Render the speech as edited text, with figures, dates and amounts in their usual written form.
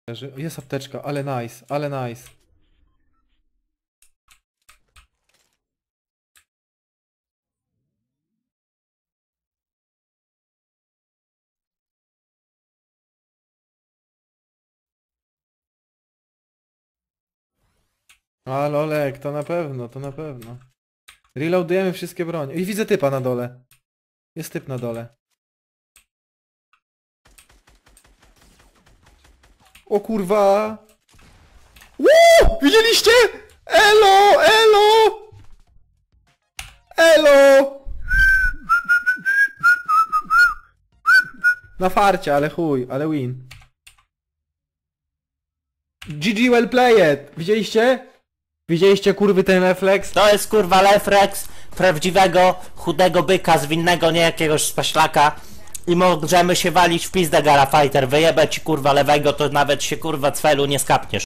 Jest apteczka, ale nice, ale nice. Ale Olek, to na pewno, to na pewno. Reloadujemy wszystkie bronie. I widzę typa na dole. Jest typ na dole. O kurwa! Woo! Widzieliście? Elo! Elo! Elo! Na farcie, ale chuj, ale win. GG well played! Widzieliście? Widzieliście kurwy ten refleks? To jest kurwa refleks prawdziwego, chudego byka zwinnego, nie jakiegoś spaślaka. I możemy się walić w pizdę Gara Fighter, wyjebę ci kurwa lewego, to nawet się kurwa cfelu nie skapniesz.